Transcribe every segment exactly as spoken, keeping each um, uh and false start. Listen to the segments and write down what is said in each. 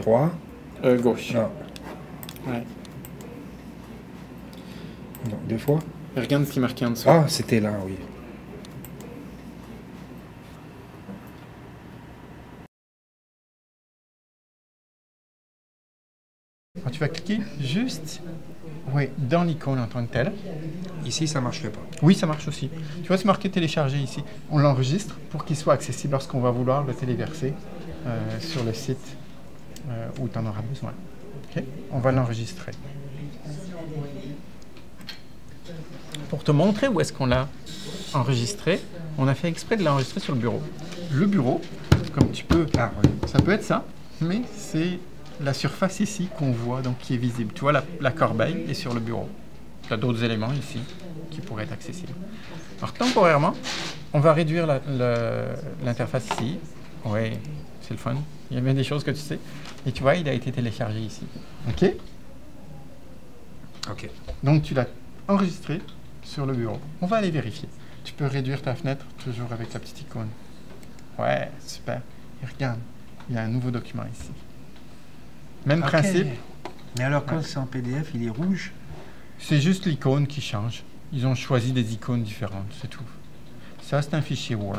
trois. Euh, gauche. Non. Ouais. Non, deux fois. Regarde ce qui est marqué en dessous. Ah, c'était là, oui. Alors, tu vas cliquer juste ouais, dans l'icône en tant que telle. Ici, ça ne marcherait pas. Oui, ça marche aussi. Tu vois, c'est marqué télécharger ici. On l'enregistre pour qu'il soit accessible lorsqu'on va vouloir le téléverser euh, sur le site euh, où tu en auras besoin. Okay? On va l'enregistrer. Pour te montrer où est-ce qu'on l'a enregistré, on a fait exprès de l'enregistrer sur le bureau. Le bureau, comme tu peux, Ah, oui. ça peut être ça, mais c'est la surface ici qu'on voit, donc qui est visible. Tu vois, la, la corbeille est sur le bureau. Tu as d'autres éléments ici qui pourraient être accessibles. Alors, temporairement, on va réduire l'interface ici. Oui, c'est le fun. Il y a bien des choses que tu sais. Et tu vois, il a été téléchargé ici. OK? OK. Donc, tu l'as enregistré sur le bureau. On va aller vérifier. Tu peux réduire ta fenêtre toujours avec la petite icône. Ouais, super. Et regarde, il y a un nouveau document ici. Même Okay. principe. Mais alors, quand Ouais. c'est en P D F, il est rouge? C'est juste l'icône qui change. Ils ont choisi des icônes différentes, c'est tout. Ça, c'est un fichier Word.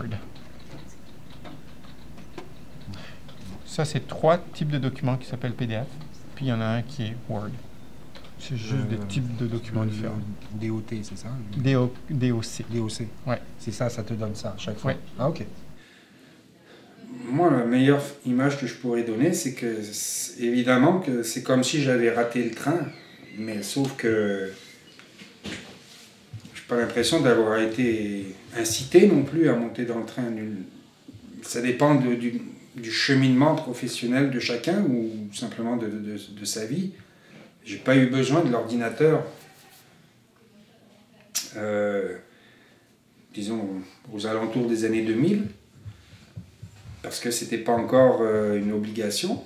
Ça, c'est trois types de documents qui s'appellent P D F. Puis il y en a un qui est Word. C'est juste Euh, des types de documents le, différents. D O T, c'est ça? D O C. D O C. Ouais. C'est ça, ça te donne ça à chaque fois? Ouais. Ah, OK. Moi, la meilleure image que je pourrais donner, c'est que, évidemment, que c'est comme si j'avais raté le train, mais sauf que j'ai pas l'impression d'avoir été incité non plus à monter dans le train. Ça dépend de, du, du cheminement professionnel de chacun ou simplement de, de, de sa vie. J'ai pas eu besoin de l'ordinateur, euh, disons, aux alentours des années deux mille. Parce que c'était pas encore euh, une obligation.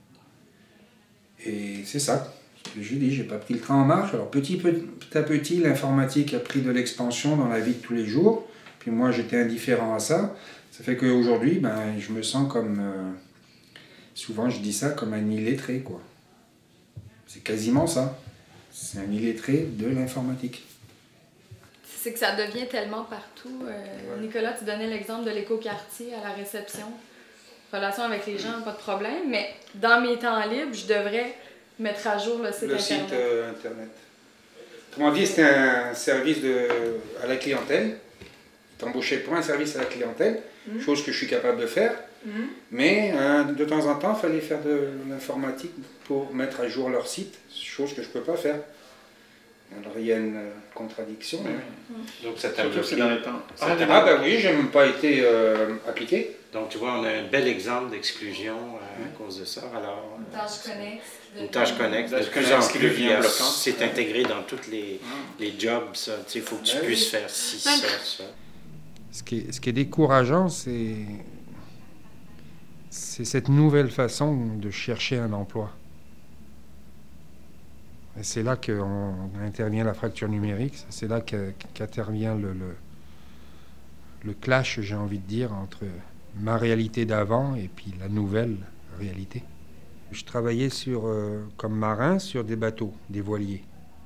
Et c'est ça. Ce que je dis, j'ai pas pris le train en marche. Alors petit, petit à petit, l'informatique a pris de l'expansion dans la vie de tous les jours. Puis moi, j'étais indifférent à ça. Ça fait qu'aujourd'hui, ben, je me sens comme... Euh, souvent, je dis ça comme un illettré, quoi. C'est quasiment ça. C'est un illettré de l'informatique. C'est que ça devient tellement partout. Euh, ouais. Nicolas, tu donnais l'exemple de l'écoquartier à la réception. Relation avec les gens, pas de problème. Mais dans mes temps libres, je devrais mettre à jour le site le Internet. Le site euh, Internet. Autrement dit, c'était un service de, à la clientèle. Tu embauché pour un service à la clientèle, mmh. chose que je suis capable de faire. Mmh. Mais euh, de temps en temps, il fallait faire de l'informatique pour mettre à jour leur site, chose que je ne peux pas faire. Alors il y a une contradiction. Oui. Hein. Donc ça t'a bloqué dans le temps. Ah, ah ben oui, j'ai même pas été euh, appliqué. Donc tu vois, on a un bel exemple d'exclusion euh, à cause de ça. Alors, une tâche connexe. Une tâche connexe. De plus en plus, c'est intégré dans tous les, les jobs. Il faut que tu ben puisses oui. faire ci, ça, ça. Ce qui est, ce qui est décourageant, c'est c'est cette nouvelle façon de chercher un emploi. Et c'est là qu'intervient la fracture numérique, c'est là qu'intervient le, le, le clash, j'ai envie de dire, entre ma réalité d'avant et puis la nouvelle réalité. Je travaillais sur, euh, comme marin sur des bateaux, des voiliers.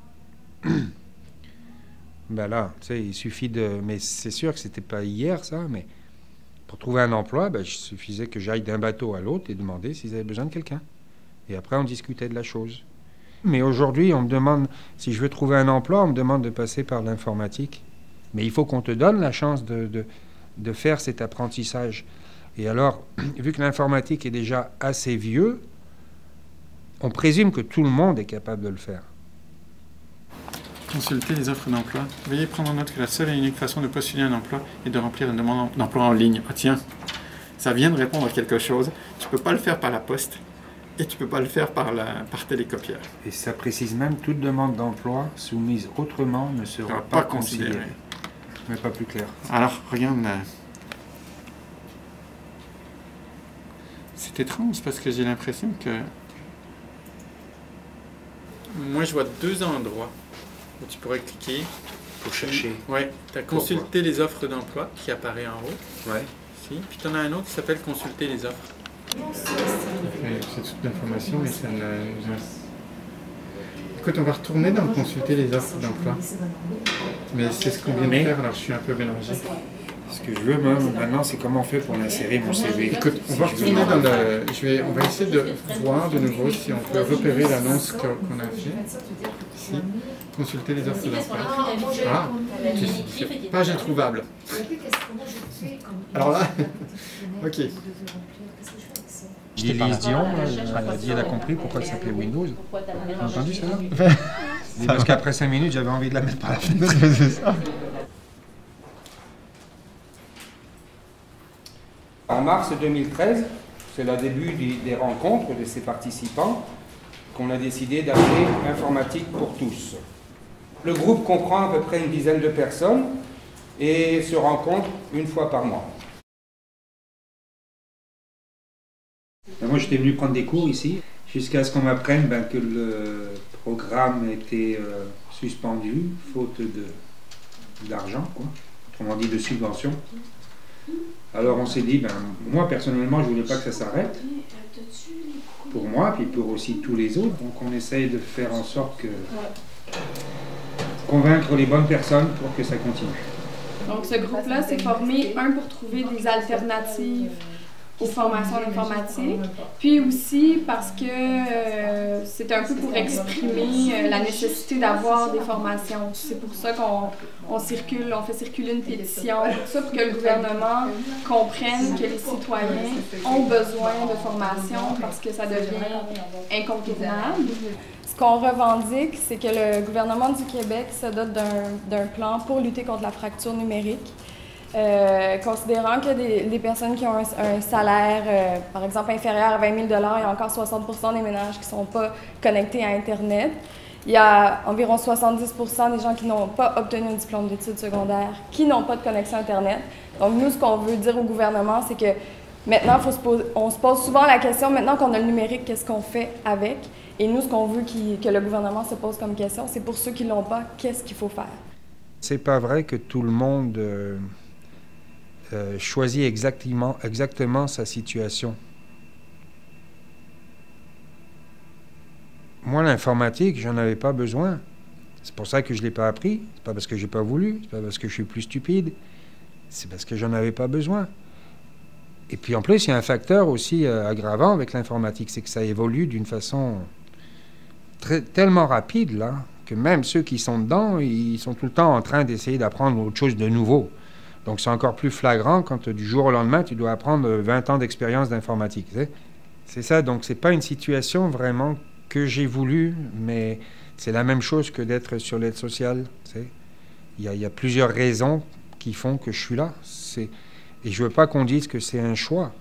Ben là, tu sais, il suffit de... Mais c'est sûr que c'était pas hier, ça, mais pour trouver un emploi, ben, il suffisait que j'aille d'un bateau à l'autre et demander s'ils avaient besoin de quelqu'un. Et après, on discutait de la chose. Mais aujourd'hui, on me demande, si je veux trouver un emploi, on me demande de passer par l'informatique. Mais il faut qu'on te donne la chance de, de, de faire cet apprentissage. Et alors, vu que l'informatique est déjà assez vieux, on présume que tout le monde est capable de le faire. Consulter les offres d'emploi. Veuillez prendre en note que la seule et unique façon de postuler un emploi est de remplir une demande d'emploi en ligne. Ah tiens, ça vient de répondre à quelque chose. Tu ne peux pas le faire par la poste. Et tu ne peux pas le faire par, la, par télécopière. Et ça précise même, toute demande d'emploi soumise autrement ne sera pas, pas considérée. considérée. Mais pas plus clair. Alors, regarde. Là. C'est étrange parce que j'ai l'impression que... Moi, je vois deux endroits où tu pourrais cliquer. Pour chercher. Oui, tu as consulté les offres d'emploi qui apparaît en haut. Ouais. Ici. Puis tu en as un autre qui s'appelle consulter les offres. C'est toute l'information, mais ça ne... Écoute, on va retourner dans consulter les offres d'emploi. Mais c'est ce qu'on vient de faire, alors je suis un peu mélangé. Ce que je veux moi, maintenant, c'est comment on fait pour insérer mon C V. Écoute, on va retourner dans le... Je vais... On va essayer de voir de nouveau si on peut repérer l'annonce qu'on a fait. Ici, consulter les offres d'emploi. Ah, page introuvable. Alors là, ok. Élise Dion, elle a dit, elle a compris pourquoi elle s'appelait Windows. T'as entendu ça là? Parce qu'après cinq minutes, j'avais envie de la mettre par la fenêtre. C'est ça. En mars deux mille treize, c'est le début des rencontres de ces participants qu'on a décidé d'appeler Informatique pour tous. Le groupe comprend à peu près une dizaine de personnes et se rencontre une fois par mois. Moi, j'étais venu prendre des cours ici, jusqu'à ce qu'on m'apprenne ben, que le programme était euh, suspendu, faute d'argent, quoi. Autrement dit de subvention. Alors on s'est dit, ben, moi personnellement, je ne voulais pas que ça s'arrête, pour moi, puis pour aussi tous les autres. Donc on essaye de faire en sorte que convaincre les bonnes personnes pour que ça continue. Donc ce groupe-là s'est formé, un, pour trouver des alternatives aux formations en informatique, puis aussi parce que euh, c'est un peu pour exprimer euh, la nécessité d'avoir des formations. C'est pour ça qu'on on circule, on fait circuler une pétition, tout ça pour que le gouvernement comprenne que les citoyens ont besoin de formation parce que ça devient incontournable. Ce qu'on revendique, c'est que le gouvernement du Québec se dote d'un plan pour lutter contre la fracture numérique. Euh, considérant que des, des personnes qui ont un, un salaire, euh, par exemple, inférieur à vingt mille dollars, il y a encore soixante pour cent des ménages qui ne sont pas connectés à Internet. Il y a environ soixante-dix pour cent des gens qui n'ont pas obtenu un diplôme d'études secondaires, qui n'ont pas de connexion Internet. Donc nous, ce qu'on veut dire au gouvernement, c'est que maintenant, faut se pose, on se pose souvent la question, maintenant qu'on a le numérique, qu'est-ce qu'on fait avec? Et nous, ce qu'on veut que le gouvernement se pose comme question, c'est pour ceux qui ne l'ont pas, qu'est-ce qu'il faut faire? C'est pas vrai que tout le monde... Euh... Euh, choisit exactement, exactement sa situation. Moi, l'informatique, j'en avais pas besoin. C'est pour ça que je l'ai pas appris. C'est pas parce que j'ai pas voulu. C'est pas parce que je suis plus stupide. C'est parce que j'en avais pas besoin. Et puis en plus, il y a un facteur aussi euh, aggravant avec l'informatique, c'est que ça évolue d'une façon très, tellement rapide là, que même ceux qui sont dedans, ils sont tout le temps en train d'essayer d'apprendre autre chose de nouveau. Donc, c'est encore plus flagrant quand du jour au lendemain, tu dois apprendre vingt ans d'expérience d'informatique. C'est ça, donc c'est pas une situation vraiment que j'ai voulu, mais c'est la même chose que d'être sur l'aide sociale. Il y, y a plusieurs raisons qui font que je suis là. Et je veux pas qu'on dise que c'est un choix.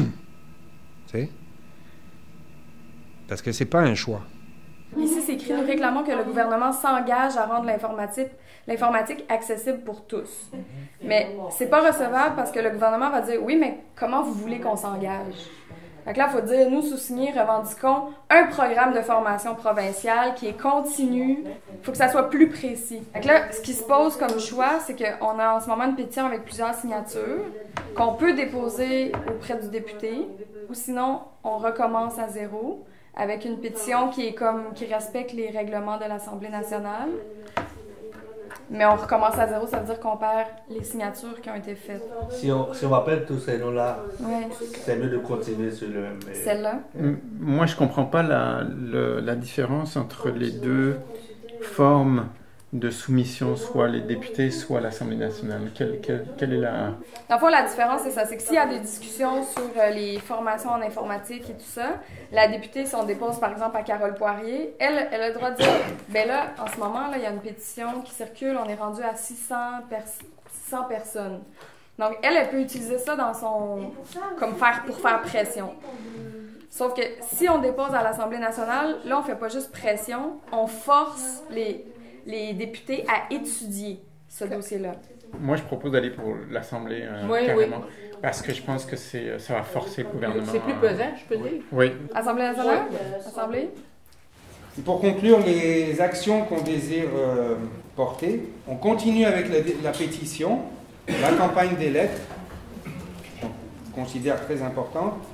Parce que c'est pas un choix. Ici, c'est écrit, nous réclamons que le gouvernement s'engage à rendre l'informatique l'informatique accessible pour tous. Mais c'est pas recevable parce que le gouvernement va dire, oui, mais comment vous voulez qu'on s'engage? Donc là, il faut dire, nous, sous-signés, revendiquons un programme de formation provinciale qui est continu. Il faut que ça soit plus précis. Donc là, ce qui se pose comme choix, c'est qu'on a en ce moment une pétition avec plusieurs signatures qu'on peut déposer auprès du député, ou sinon, on recommence à zéro avec une pétition qui est comme qui respecte les règlements de l'Assemblée nationale. Mais on recommence à zéro, ça veut dire qu'on perd les signatures qui ont été faites. Si on, si on rappelle tous ces noms-là, ouais. C'est mieux de continuer sur le... Celle-là? Moi, je ne comprends pas la, le, la différence entre les deux formes de soumission, soit les députés, soit l'Assemblée nationale. Quelle, quelle, quelle est la... Dans le fond, la différence, c'est ça. C'est que s'il y a des discussions sur les formations en informatique et tout ça, la députée, si on dépose, par exemple, à Carole Poirier, elle, elle a le droit de dire, ben là, en ce moment, là, il y a une pétition qui circule, on est rendu à six cents, pers six cents personnes. Donc, elle, elle peut utiliser ça dans son... comme faire pour faire pression. Sauf que si on dépose à l'Assemblée nationale, là, on fait pas juste pression, on force les... les députés à étudier ce dossier-là. Moi, je propose d'aller pour l'Assemblée, euh, oui, carrément, oui. Parce que je pense que c'est, ça va forcer le gouvernement. C'est plus pesant, je peux dire. Oui. Assemblée nationale? Assemblée? Et pour conclure les actions qu'on désire euh, porter, on continue avec la, la pétition, la campagne des lettres, qu'on considère très importante,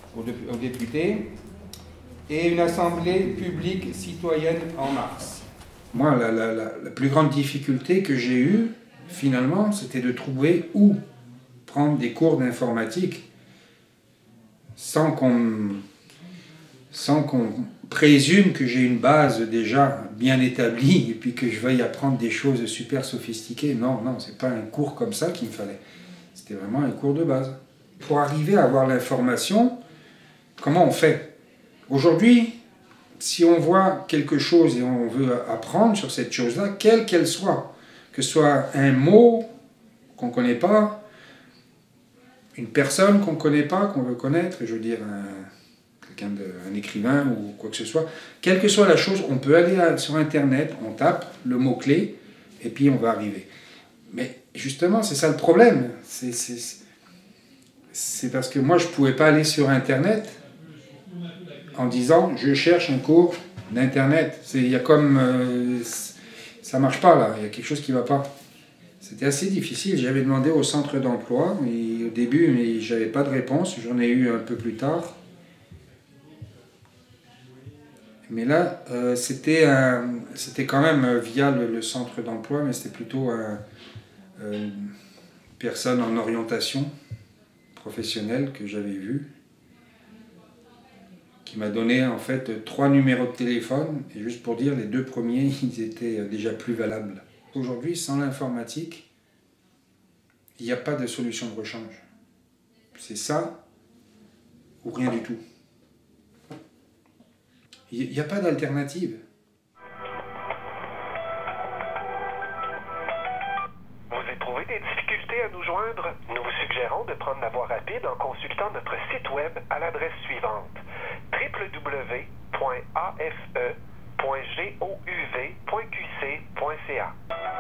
aux, aux députés, et une assemblée publique citoyenne en mars. Moi, la, la, la, la plus grande difficulté que j'ai eue, finalement, c'était de trouver où prendre des cours d'informatique sans qu'on sans qu'on présume que j'ai une base déjà bien établie et puis que je veuille apprendre des choses super sophistiquées. Non, non, c'est pas un cours comme ça qu'il me fallait. C'était vraiment un cours de base. Pour arriver à avoir l'information, comment on fait? Aujourd'hui, si on voit quelque chose et on veut apprendre sur cette chose-là, quelle qu'elle soit, que ce soit un mot qu'on ne connaît pas, une personne qu'on ne connaît pas, qu'on veut connaître, je veux dire un, quelqu'un de, un écrivain ou quoi que ce soit, quelle que soit la chose, on peut aller à, sur Internet, on tape le mot-clé et puis on va arriver. Mais justement, c'est ça le problème. C'est, c'est, c'est parce que moi, je ne pouvais pas aller sur Internet en disant « je cherche un cours d'Internet ». Il y a comme... Euh, ça ne marche pas là, il y a quelque chose qui ne va pas. C'était assez difficile. J'avais demandé au centre d'emploi mais au début, mais je n'avais pas de réponse. J'en ai eu un peu plus tard. Mais là, euh, c'était, un, c'était quand même via le, le centre d'emploi, mais c'était plutôt un, une personne en orientation professionnelle que j'avais vue, qui m'a donné en fait trois numéros de téléphone. Et juste pour dire, les deux premiers, ils étaient déjà plus valables. Aujourd'hui, sans l'informatique, il n'y a pas de solution de rechange. C'est ça ou rien du tout. Il n'y a pas d'alternative. Vous éprouvez des difficultés à nous joindre? Nous vous suggérons de prendre la voie rapide en consultant notre site web à l'adresse suivante w w w point a f e point gouv point q c point c a.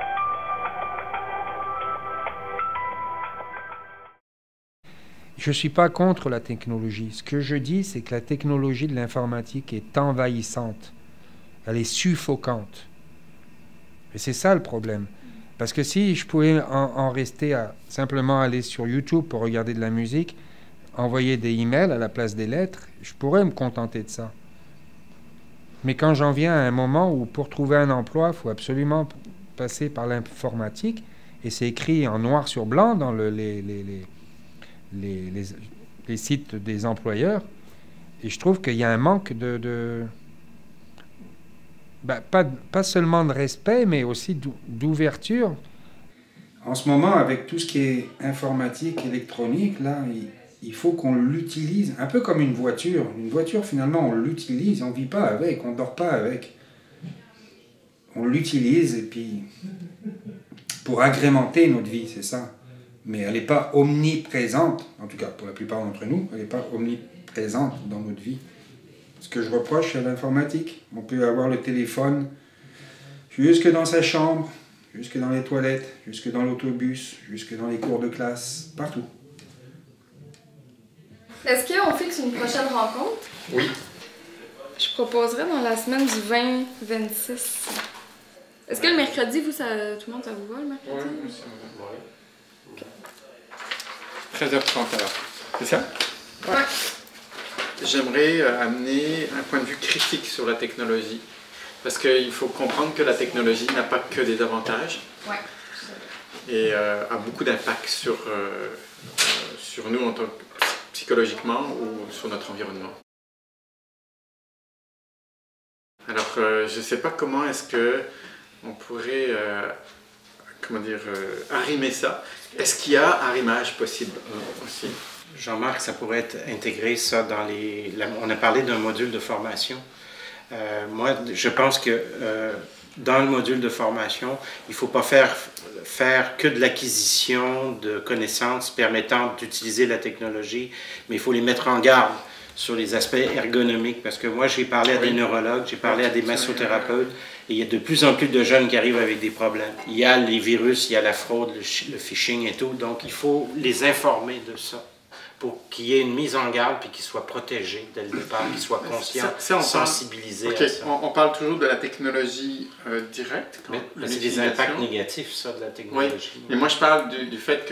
Je ne suis pas contre la technologie. Ce que je dis, c'est que la technologie de l'informatique est envahissante. Elle est suffocante. Et c'est ça le problème. Parce que si je pouvais en, en rester à simplement aller sur YouTube pour regarder de la musique, envoyer des emails à la place des lettres, je pourrais me contenter de ça. Mais quand j'en viens à un moment où pour trouver un emploi, il faut absolument passer par l'informatique, et c'est écrit en noir sur blanc dans le, les, les, les, les, les, les sites des employeurs, et je trouve qu'il y a un manque de... de ben, pas, pas seulement de respect, mais aussi d'ouverture. En ce moment, avec tout ce qui est informatique, électronique, là, il, il faut qu'on l'utilise, un peu comme une voiture. Une voiture, finalement, on l'utilise, on ne vit pas avec, on ne dort pas avec. On l'utilise, et puis, pour agrémenter notre vie, c'est ça. Mais elle n'est pas omniprésente, en tout cas pour la plupart d'entre nous, elle n'est pas omniprésente dans notre vie. Ce que je reproche à l'informatique, on peut avoir le téléphone jusque dans sa chambre, jusque dans les toilettes, jusque dans l'autobus, jusque dans les cours de classe, partout. Est-ce qu'on fixe une prochaine rencontre? Oui. Je proposerais dans la semaine du vingt vingt-six. Est-ce que le mercredi, vous, ça, tout le monde, ça vous va le mercredi? Oui, ça me va. Okay. treize heures trente alors, c'est ça? Ouais. J'aimerais amener un point de vue critique sur la technologie. Parce qu'il faut comprendre que la technologie n'a pas que des avantages. Ouais. Et euh, a beaucoup d'impact sur, euh, sur nous en tant que psychologiquement ou sur notre environnement. Alors, euh, je ne sais pas comment est-ce que on pourrait, euh, comment dire, euh, arrimer ça. Est-ce qu'il y a arrimage possible euh, aussi? Jean-Marc, ça pourrait être intégré ça dans les... La, on a parlé d'un module de formation. Euh, moi, je pense que euh, dans le module de formation, il ne faut pas faire, faire que de l'acquisition de connaissances permettant d'utiliser la technologie, mais il faut les mettre en garde sur les aspects ergonomiques. Parce que moi, j'ai parlé à des neurologues, j'ai parlé à des massothérapeutes, et il y a de plus en plus de jeunes qui arrivent avec des problèmes. Il y a les virus, il y a la fraude, le, le phishing et tout, donc il faut les informer de ça, pour qu'il y ait une mise en garde puis qu'ils soient protégés dès le départ, qu'ils soient conscients, ça, ça sensibilisés parle... okay. à ça. On, on parle toujours de la technologie euh, directe. Mais, mais c'est des impacts négatifs, ça, de la technologie. Oui, mais moi je parle du, du fait que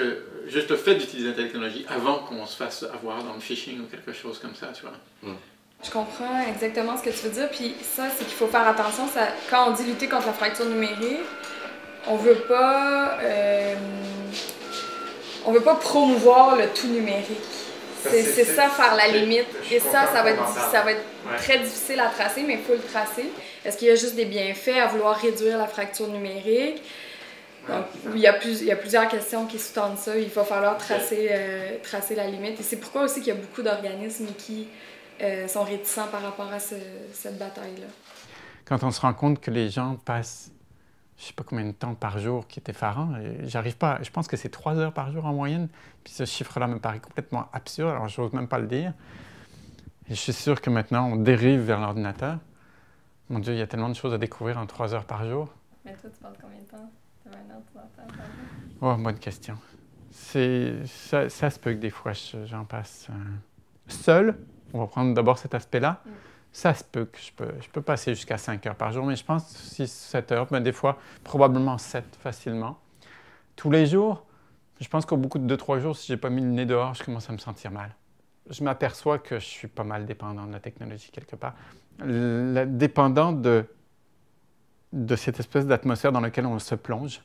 juste le fait d'utiliser la technologie avant qu'on se fasse avoir dans le phishing ou quelque chose comme ça, tu vois. Mm. Je comprends exactement ce que tu veux dire, puis ça, c'est qu'il faut faire attention. Ça, quand on dit lutter contre la fracture numérique, on veut pas, euh, on veut pas promouvoir le tout numérique. C'est ça, faire la limite. Et ça, ça va être, ça va être ouais. très difficile à tracer, mais il faut le tracer. Est-ce qu'il y a juste des bienfaits à vouloir réduire la fracture numérique? Donc, il y, a plus, il y a plusieurs questions qui sous-tendent ça. Il va falloir tracer, euh, tracer la limite. Et c'est pourquoi aussi qu'il y a beaucoup d'organismes qui euh, sont réticents par rapport à ce, cette bataille-là. Quand on se rend compte que les gens passent, je ne sais pas combien de temps par jour, qui est effarant, j'arrive pas, je pense que c'est trois heures par jour en moyenne, puis ce chiffre-là me paraît complètement absurde, alors je n'ose même pas le dire. Et je suis sûr que maintenant, on dérive vers l'ordinateur. Mon Dieu, il y a tellement de choses à découvrir en trois heures par jour. Mais toi, tu parles combien de temps? Tu as un ordinateur par jour? Oh, bonne question. Ça, ça se peut que des fois, j'en passe euh, seul. On va prendre d'abord cet aspect-là. Mm. Ça se peut que je peux, je peux passer jusqu'à cinq heures par jour, mais je pense six, sept heures, mais des fois, probablement sept facilement. Tous les jours, je pense qu'au bout de deux trois jours, si je n'ai pas mis le nez dehors, je commence à me sentir mal. Je m'aperçois que je suis pas mal dépendant de la technologie quelque part. Le, dépendant de, de cette espèce d'atmosphère dans laquelle on se plonge.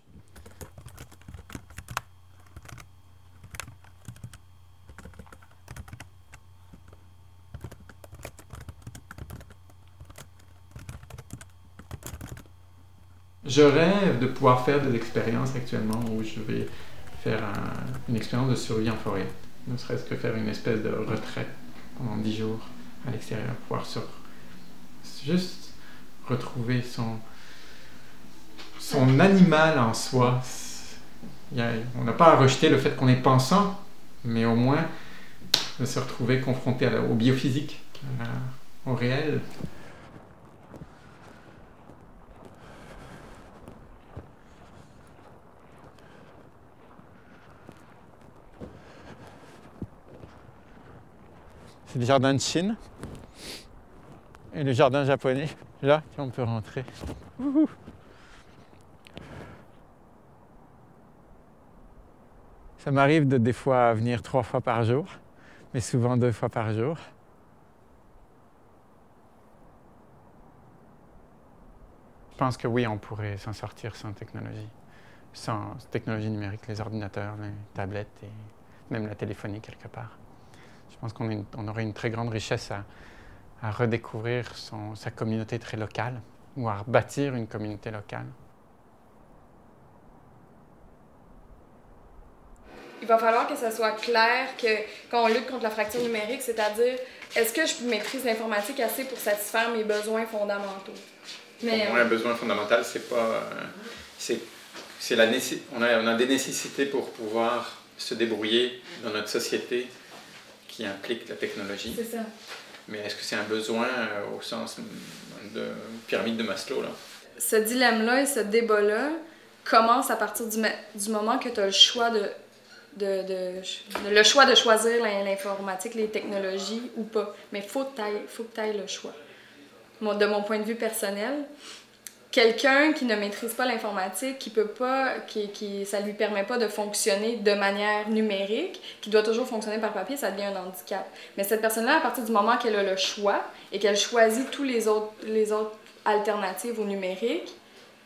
Je rêve de pouvoir faire des expériences actuellement où je vais faire un, une expérience de survie en forêt. Ne serait-ce que faire une espèce de retraite pendant dix jours à l'extérieur, pouvoir sur, juste retrouver son, son animal en soi. Il y a, on n'a pas à rejeter le fait qu'on est pensant, mais au moins de se retrouver confronté à la, au biophysique, à la, au réel. C'est le jardin de Chine et le jardin japonais. Là, on peut rentrer. Wouhou. Ça m'arrive de des fois venir trois fois par jour, mais souvent deux fois par jour. Je pense que oui, on pourrait s'en sortir sans technologie. Sans technologie numérique, les ordinateurs, les tablettes et même la téléphonie quelque part. Je pense qu'on on aurait une très grande richesse à, à redécouvrir son, sa communauté très locale ou à bâtir une communauté locale. Il va falloir que ça soit clair que quand on lutte contre la fracture numérique, c'est-à-dire, est-ce que je maîtrise l'informatique assez pour satisfaire mes besoins fondamentaux? Mais pour moi, un besoin fondamental, c'est pas... Euh, c'est, c'est la nécess... on, a, on a des nécessités pour pouvoir se débrouiller dans notre société qui implique la technologie. C'est ça. Mais est-ce que c'est un besoin euh, au sens de pyramide de Maslow, là? Ce dilemme-là et ce débat-là commence à partir du, du moment que tu as le choix de, de, de, de, le choix de choisir l'informatique, les technologies ou pas. Mais il faut que tu ailles le choix. De mon point de vue personnel, quelqu'un qui ne maîtrise pas l'informatique, qui peut pas, qui, qui, ça lui permet pas de fonctionner de manière numérique, qui doit toujours fonctionner par papier, ça devient un handicap. Mais cette personne-là, à partir du moment qu'elle a le choix et qu'elle choisit tous les autres, les autres alternatives au numérique,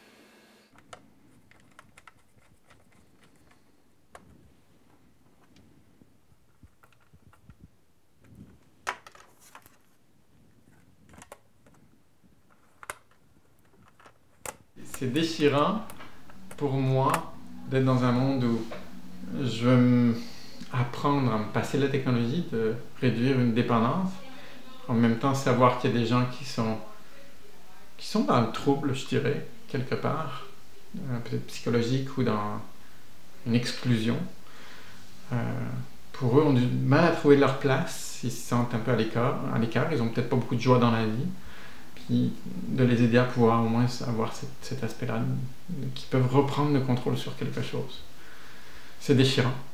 c'est déchirant pour moi d'être dans un monde où je veux apprendre à me passer la technologie, de réduire une dépendance, en même temps savoir qu'il y a des gens qui sont, qui sont dans le trouble, je dirais, quelque part, peut-être psychologique ou dans une exclusion. Euh, pour eux, on a du mal à trouver leur place, ils se sentent un peu à l'écart, à l'écart, ils n'ont peut-être pas beaucoup de joie dans la vie. De les aider à pouvoir au moins avoir cet, cet aspect-là, qu'ils peuvent reprendre le contrôle sur quelque chose. C'est déchirant.